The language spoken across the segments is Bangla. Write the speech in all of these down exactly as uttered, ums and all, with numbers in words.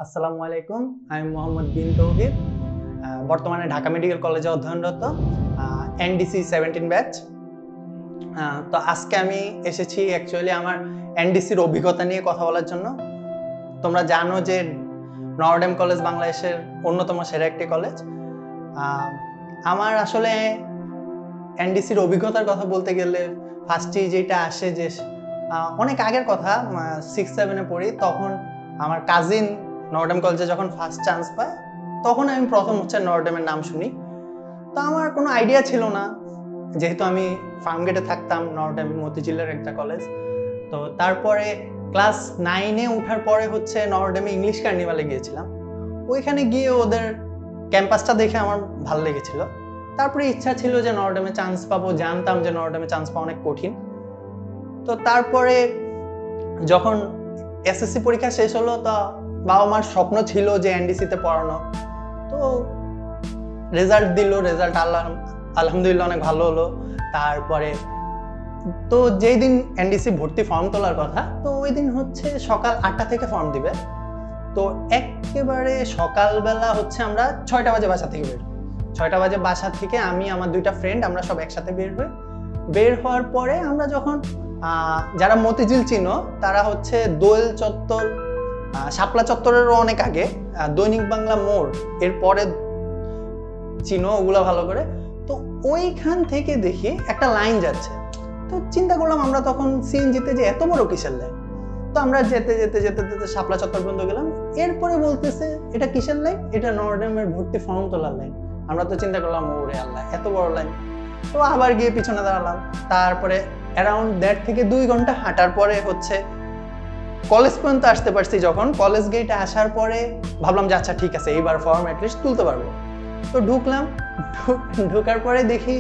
আসসালামু আলাইকুম, আমি মোহাম্মদ বিন তৌহিদ। বর্তমানে ঢাকা মেডিকেল কলেজে অধ্যয়নরত, এনডিসি সেভেন্টিন ব্যাচ। তো আজকে আমি এসেছি অ্যাকচুয়ালি আমার এনডিসির অভিজ্ঞতা নিয়ে কথা বলার জন্য। তোমরা জানো যে নরডেম কলেজ বাংলাদেশের অন্যতম সেরা একটি কলেজ। আমার আসলে এনডিসির অভিজ্ঞতার কথা বলতে গেলে ফার্স্টেই যেটা আসে যে অনেক আগের কথা, সিক্স সেভেনে পড়ি, তখন আমার কাজিন নরডেম কলেজে যখন ফার্স্ট চান্স পায় তখন আমি প্রথম হচ্ছে নরডেমের নাম শুনি। তো আমার কোনো আইডিয়া ছিল না, যেহেতু আমি ফার্মগেটে থাকতাম। নরডেম মতিঝিলের একটা কলেজ। তো তারপরে ক্লাস নাইনে উঠার পরে হচ্ছে নরডেমে ইংলিশ কার্নিভালে গিয়েছিলাম। ওইখানে গিয়ে ওদের ক্যাম্পাসটা দেখে আমার ভালো লেগেছিল। তারপরে ইচ্ছা ছিল যে নরডেমে চান্স পাবো, জানতাম যে নরডেমে চান্স পাওয়া অনেক কঠিন। তো তারপরে যখন এসএসসি পরীক্ষা শেষ হলো, তো বাবা মার স্বপ্ন ছিল যে এনডিসিতে পড়ানো। তো রেজাল্ট দিল, রেজাল্ট আল্লাহ আলহামদুলিল্লাহ অনেক ভালো হলো। তারপরে তো যেই দিন এনডিসি ভর্তি ফর্ম তোলার কথা, তো ওই দিন হচ্ছে সকাল আটটা থেকে ফর্ম দিবে। তো একেবারে সকালবেলা হচ্ছে আমরা ছয়টা বাজে বাসা থেকে বের ছয়টা বাজে বাসা থেকে আমি আমার দুইটা ফ্রেন্ড আমরা সব একসাথে বের হই। বের হওয়ার পরে আমরা যখন যারা মতিঝিল চিনো তারা হচ্ছে দোয়েল চত্বর, শাপলা চত্বরেরও অনেক আগে দৈনিক বাংলা মোড়, এরপরে চিনো ওগুলো ভালো করে। তো ওইখান থেকে দেখি একটা লাইন যাচ্ছে। তো চিন্তা করলাম আমরা তখন সিএনজিতে যে এত বড় কিসের লাইন। তো আমরা যেতে যেতে যেতে যেতে শাপলা চত্বর পর্যন্ত গেলাম। এরপরে বলতেছে এটা কিসের লাইন, এটা নরডেমের ভর্তি ফর্ম তোলার লাইন। আমরা তো চিন্তা করলাম ওরে আল্লাহ এত বড় লাইন। তো আবার গিয়ে পিছনে দাঁড়ালাম। তারপরে অ্যারাউন্ড দেড় থেকে দুই ঘন্টা হাঁটার পরে হচ্ছে কলেজ পর্যন্ত আসতে পারছি। যখন কলেজ গেটে আসার পরে ভাবলাম যে আচ্ছা ঠিক আছে, এইবার ফর্ম অ্যাটলিস্ট তুলতে পারবো। তো ঢুকলাম, ঢুকার পরে দেখি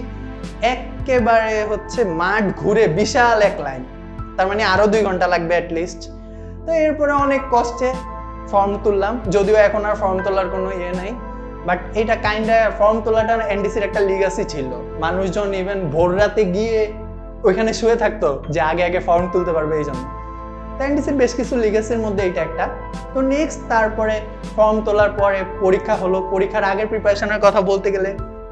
একেবারে হচ্ছে মাঠ ঘুরে বিশাল এক লাইন। তার মানে আরো দুই ঘন্টা লাগবে অ্যাটলিস্ট। তো এরপরে অনেক কষ্টে ফর্ম তুললাম, যদিও এখন আর ফর্ম তোলার কোনো ইয়ে নাই। বাট এইটা কাইন্ডা ফর্ম তোলাটা এনডিসির একটা লিগাসি ছিল। মানুষজন ইভেন ভোর রাতে গিয়ে ওইখানে শুয়ে থাকতো যে আগে আগে ফর্ম তুলতে পারবে এই জন্য। তো এনডিসির বেশ কিছু লিগাসির মধ্যে এইটা একটা। তো নেক্সট তারপরে ফর্ম তোলার পরে পরীক্ষা হলো। পরীক্ষার আগের প্রিপারেশনের কথা বলতে গেলে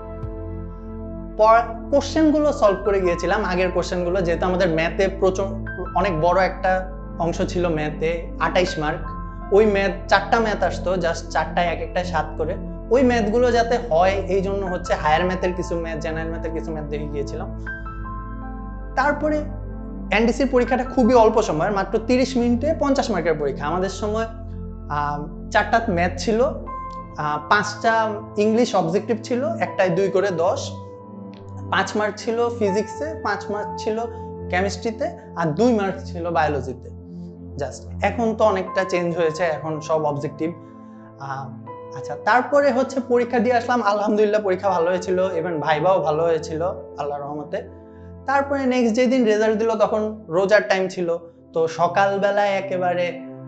কোশ্চেনগুলো সলভ করে গিয়েছিলাম, আগের কোশ্চেনগুলো, যেহেতু আমাদের ম্যাথে প্রচুর অনেক বড় একটা অংশ ছিল ম্যাথে, আটাইশ মার্ক। ওই ম্যাথ চারটা ম্যাথ আসতো, জাস্ট চারটায় এক একটায় সাত করে। ওই ম্যাথগুলো যাতে হয় এই জন্য হচ্ছে হায়ার ম্যাথের কিছু ম্যাথ, জেনারেল ম্যাথের কিছু ম্যাথ দেখে গিয়েছিলাম। তারপরে এনডিসির পরীক্ষাটা খুবই অল্প সময়, মাত্র তিরিশ মিনিটে পঞ্চাশ মার্কের পরীক্ষা। আমাদের সময় চারটা ম্যাথ ছিল, পাঁচটা ইংলিশ অবজেক্টিভ ছিল, একটায় দুই করে দশ, পাঁচ মার্ক ছিল ফিজিক্সে, পাঁচ মার্ক ছিল কেমিস্ট্রিতে, আর দুই মার্ক ছিল বায়োলজিতে। জাস্ট এখন তো অনেকটা চেঞ্জ হয়েছে, এখন সব অবজেক্টিভ। আচ্ছা, তারপরে হচ্ছে পরীক্ষা দিয়ে আসলাম। আলহামদুলিল্লাহ পরীক্ষা ভালো হয়েছিল, ইভেন ভাইবাও ভালো হয়েছিল আল্লাহর রহমতে। তারপরে নেক্সট যেদিন রেজাল্ট দিল তখন রোজার টাইম ছিল। তো সকালবেলায় একেবারে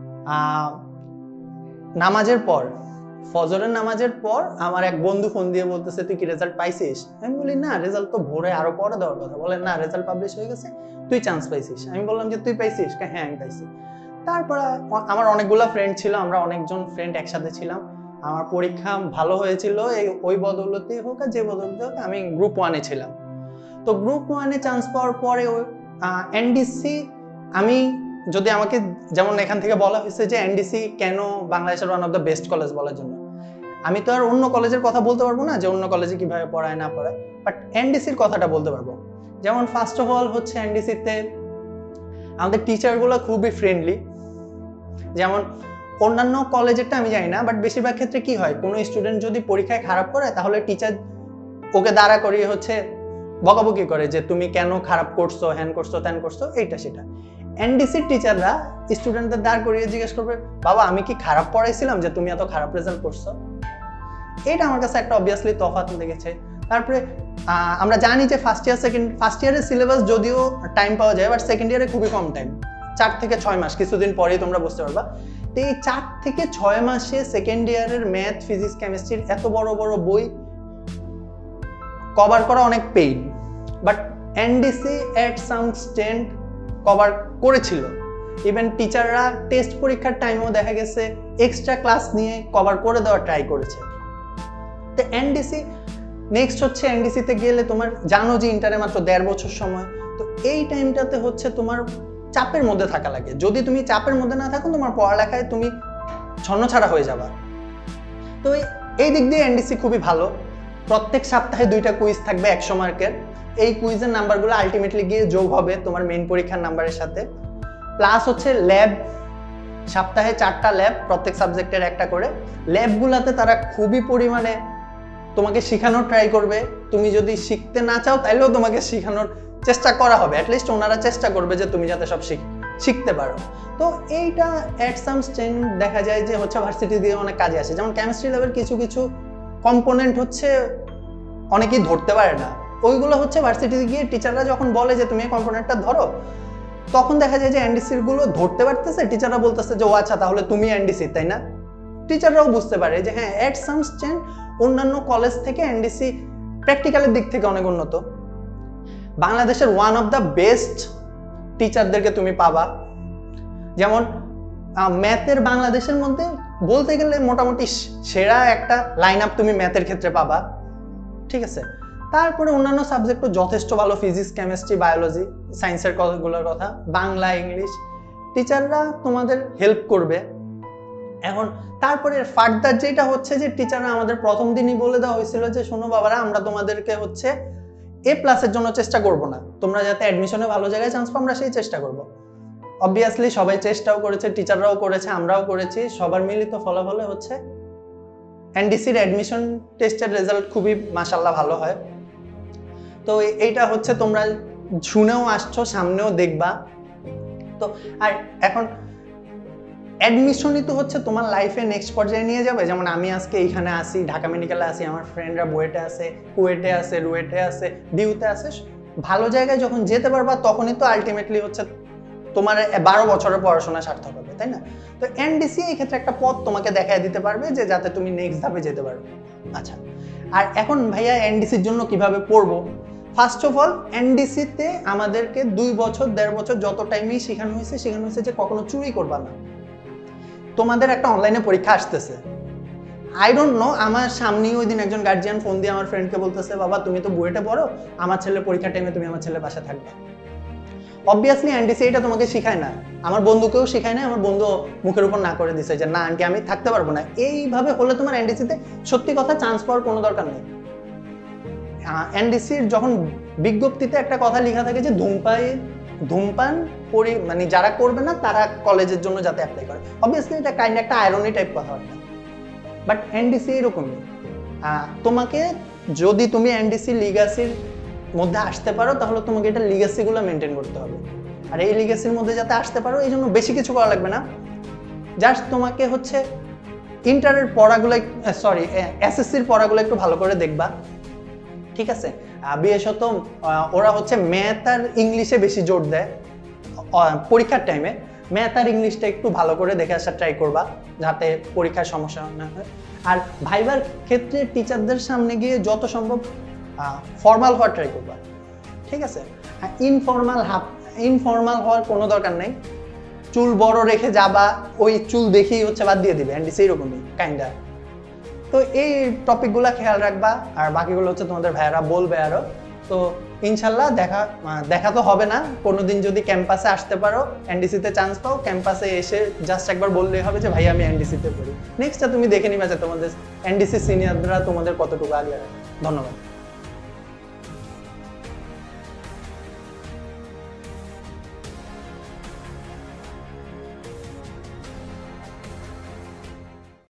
নামাজের পর, ফজরের নামাজের পর আমার এক বন্ধু ফোন দিয়ে বলতেছে তুই কি রেজাল্ট পাইছিস? আমি বলি না, রেজাল্ট তো ভোরে আরো পরে দেওয়ার কথা। বলে না, রেজাল্ট পাবলিশ হয়ে গেছে, তুই চান্স পাইছিস। আমি বললাম যে তুই পাইছিস? হ্যাঁ আমি পাইছি। তারপর আমার অনেকগুলো ফ্রেন্ড ছিল, আমরা অনেকজন ফ্রেন্ড একসাথে ছিলাম। আমার পরীক্ষা ভালো হয়েছিল, এই ওই বদৌলতেই হোক আর যে বদৌলতে হোক আমি গ্রুপ ওয়ানে ছিলাম। তো গ্রুপ ওয়ানে চান্স পাওয়ার পরে এনডিসি, আমি যদি আমাকে যেমন এখান থেকে বলা হয়েছে যে এনডিসি কেন বাংলাদেশের one of the best college বলার জন্য, আমি তো আর অন্য কলেজের কথা বলতে পারবো না যে অন্য কলেজে কিভাবে পড়ায় না পড়ায়, বাট এনডিসির কথাটা বলতে পারবো। যেমন ফার্স্ট অফ অল হচ্ছে এনডিসিতে আমাদের টিচারগুলো খুবই ফ্রেন্ডলি। যেমন অন্যান্য কলেজেরটা আমি জানি না, বাট বেশিরভাগ ক্ষেত্রে কি হয়, কোনো স্টুডেন্ট যদি পরীক্ষায় খারাপ করে তাহলে টিচার ওকে দাঁড়া করিয়ে হচ্ছে বকাবকি করে যে তুমি কেন খারাপ করছো, হ্যান করছো, ত্যান করছো, এইটা সেটা। এনডিসির টিচাররা স্টুডেন্টদের দাঁড় করিয়ে জিজ্ঞেস করবে বাবা আমি কি খারাপ পড়াইছিলাম যে তুমি এত খারাপ রেজাল্ট করছো? এটা আমার কাছে একটা অবভিয়াসলি তফাৎ লেগেছে। তারপরে আমরা জানি যে ফার্স্ট ইয়ার সেকেন্ড ফার্স্ট ইয়ারের সিলেবাস যদিও টাইম পাওয়া যায়, বাট সেকেন্ড ইয়ারে খুবই কম টাইম, চার থেকে ছয় মাস, কিছুদিন পরেই তোমরা বুঝতে পারবা। তো এই চার থেকে ছয় মাসে সেকেন্ড ইয়ারের ম্যাথ, ফিজিক্স, কেমিস্ট্রির এত বড় বড় বই কভার করা অনেক pain, but NDC at some extent cover করেছিল। ইভেন টিচাররা টেস্ট পরীক্ষার টাইমেও দেখা গেছে এক্সট্রা ক্লাস নিয়ে কভার করে দেওয়ার ট্রাই করেছে। তো এনডিসি নেক্সট হচ্ছে, এনডিসিতে গেলে তোমার জানো যে ইন্টারে মাত্র দেড় বছর সময়, তো এই টাইমটাতে হচ্ছে তোমার চাপের মধ্যে থাকা লাগে। যদি তুমি চাপের মধ্যে না থাকো তোমার পড়ালেখায় তুমি ছন্নছাড়া হয়ে যাবা। তো এই দিক দিয়ে এনডিসি খুবই ভালো। প্রত্যেক সপ্তাহে দুইটা কুইজ থাকবে একশো মার্কের। এই কুইজের নাম্বারগুলো আলটিমেটলি গিয়ে যোগ হবে তোমার মেইন পরীক্ষার নাম্বারের সাথে। প্লাস হচ্ছে ল্যাব, সপ্তাহে চারটা ল্যাব, প্রত্যেক সাবজেক্টের একটা করে। ল্যাবগুলোতে তারা খুবই পরিমাণে তোমাকে শেখানোর ট্রাই করবে। তুমি যদি শিখতে না চাও তাইলেও তোমাকে শেখানোর চেষ্টা করা হবে, অ্যাটলিস্ট ওনারা চেষ্টা করবে যে তুমি যাতে সব শিখতে পারো। তো এইটা অ্যাট সাম স্টেন দেখা যায় যে হচ্ছে ভার্সিটি দিয়ে অনেক কাজে আসে। যেমন কেমিস্ট্রি ল্যাবের কিছু কিছু কম্পোনেন্ট হচ্ছে অনেকেই ধরতে পারে না, ওইগুলো হচ্ছে ভার্সিটিতে গিয়ে টিচাররা যখন বলে যে তুমি এই কম্পোনেন্টটা ধরো, তখন দেখা যায় যে এনডিসির গুলো ধরতে পারতেছে, টিচাররা বলতেছে যে ও আচ্ছা তাহলে তুমি এনডিসি, তাই না? টিচাররাও বুঝতে পারে যে হ্যাঁ অ্যাট সাম স্টেন অন্যান্য কলেজ থেকে এনডিসি প্র্যাকটিক্যালের দিক থেকে অনেক উন্নত। বাংলাদেশের ওয়ান অফ দ্য বেস্ট টিচারদেরকে তুমি পাবা। যেমন ম্যাথের বাংলাদেশের মধ্যে বলতে গেলে মোটামুটি সেরা একটা লাইন আপ তুমি ম্যাথের ক্ষেত্রে পাবা, ঠিক আছে? তারপরে অন্যান্য সাবজেক্টও যথেষ্ট ভালো, ফিজিক্স, কেমিস্ট্রি, বায়োলজি, সায়েন্সের কথাগুলোর কথা, বাংলা, ইংলিশ, টিচাররা তোমাদের হেল্প করবে। এখন তারপরে ফার্দার যেটা হচ্ছে যে টিচাররা আমাদের প্রথম দিনই বলে দেওয়া হয়েছিল যে শোনো বাবারা, আমরা তোমাদেরকে হচ্ছে এ প্লাসের জন্য চেষ্টা করব না, তোমরা যাতে অ্যাডমিশনে ভালো জায়গায় চান্স পাও আমরা সেই চেষ্টা করব। অবভিয়াসলি সবাই চেষ্টাও করেছে, টিচাররাও করেছে, আমরাও করেছি, সবার মিলিত ফলাফলে হচ্ছে এনডিসির অ্যাডমিশন টেস্টের রেজাল্ট খুবই মাশাআল্লাহ ভালো হয়। তো এইটা হচ্ছে তোমরা শুনেও আসছো, সামনেও দেখবা। তো আর এখন অ্যাডমিশনই তো হচ্ছে তোমার লাইফে নেক্সট পর্যায়ে নিয়ে যাবে। যেমন আমি আজকে এইখানে আসি, ঢাকা মেডিকেলে আসি, আমার ফ্রেন্ডরা বুয়েটে আছে, কুয়েটে আছে, রুয়েটে আছে, ডিউতে আছে। ভালো জায়গায় যখন যেতে পারবা তখনই তো আলটিমেটলি হচ্ছে তোমার বারো বছরের পড়াশোনা সার্থক হবে, তাই না? তো এনডিসি এই ক্ষেত্রে একটা পথ তোমাকে দেখায় দিতে পারবে যে যাতে তুমি নেক্সট ধাপে যেতে পারবে। আচ্ছা, আর এখন ভাইয়া এনডিসির জন্য কিভাবে পড়বো? ফার্স্ট অফ অল এনডিসিতে আমাদেরকে দুই বছর দেড় বছর যত টাইমেই শেখানো হয়েছে শেখানো হয়েছে যে কখনো চুরি করবা না। তোমাদের একটা অনলাইনে পরীক্ষা আসতেছে, আই ডোন্ট নো, আমার সামনেই ওই দিন একজন গার্জিয়ান ফোন দিয়ে আমার ফ্রেন্ডকে বলতেছে বাবা তুমি তো বুয়েটে পড়ো, আমার ছেলের পরীক্ষার টাইমে তুমি আমার ছেলের বাসায় থাকবে। অবভিয়াসলি এনডিসি এটা তোমাকে শেখায় না, আমার বন্ধুকেও শেখায় না, আমার বন্ধু মুখের উপর না করে দিছে যে না আন্টি আমি থাকতে পারবো না। এইভাবে হলে তোমার এনডিসিতে সত্যি কথা চান্স পাওয়ার কোনো দরকার নেই। এনডিসির যখন বিজ্ঞপ্তিতে একটা কথা লেখা থাকে যে ধূমপাই ধূমপান পরি মানে যারা করবে না তারা কলেজের জন্য যাতে অ্যাপ্লাই করে, অবভিয়াসলি এটা কাইন্ড একটা আয়রনি টাইপ কথাবার্তা। বাট এনডিসি এরকমই, তোমাকে যদি তুমি এনডিসি লিগাসির মধ্যে আসতে পারো তাহলে তোমাকে এটা লিগাসিগুলো মেনটেন করতে হবে। আর এই লিগাসির মধ্যে যাতে আসতে পারো এই জন্য বেশি কিছু করা লাগবে না, জাস্ট তোমাকে হচ্ছে ইন্টারের পড়াগুলো সরি এসএসসির পড়াগুলো একটু ভালো করে দেখবা, ঠিক আছে? বিশেষত ওরা হচ্ছে ম্যাথ আর ইংলিশে বেশি জোর দেয় পরীক্ষার টাইমে। ম্যাথ আর ইংলিশটা একটু ভালো করে দেখে আসার ট্রাই করবা যাতে পরীক্ষার সমস্যা না হয়। আর ভাইবার ক্ষেত্রে টিচারদের সামনে গিয়ে যত সম্ভব ফর্মাল হওয়ার ট্রাই করবা, ঠিক আছে? ইনফর্মাল হাফ ইনফর্মাল হওয়ার কোনো দরকার নেই। চুল বড় রেখে যাবা, ওই চুল দেখেই হচ্ছে বাদ দিয়ে দিবে, অ্যান্ড সেরকমই কাইন্ডা। তো এই টপিকগুলো খেয়াল রাখবা, আর বাকিগুলো হচ্ছে তোমাদের ভাইয়ারা বলবে আরো। তো ইনশাল্লাহ দেখা দেখা তো হবে না, কোনোদিন যদি ক্যাম্পাসে আসতে পারো, এনডিসিতে চান্স পাও, ক্যাম্পাসে এসে জাস্ট একবার বললেই হবে যে ভাই আমি এনডিসিতে পড়ি। নেক্সটটা তুমি দেখে নিবা যে তোমাদের এনডিসি সিনিয়ররা তোমাদের কতটুকু আগে। ধন্যবাদ।